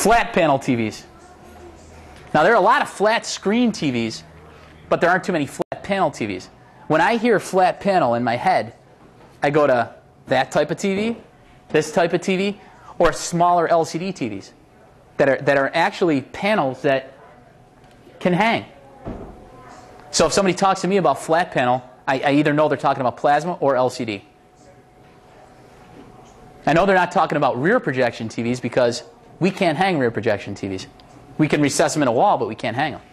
Flat panel TVs. Now, there are a lot of flat screen TVs, but there aren't too many flat panel TVs. When I hear flat panel in my head, I go to that type of TV, this type of TV, or smaller LCD TVs that are actually panels that can hang. So if somebody talks to me about flat panel, I either know they're talking about plasma or LCD. I know they're not talking about rear projection TVs because we can't hang rear projection TVs. We can recess them in a wall, but we can't hang them.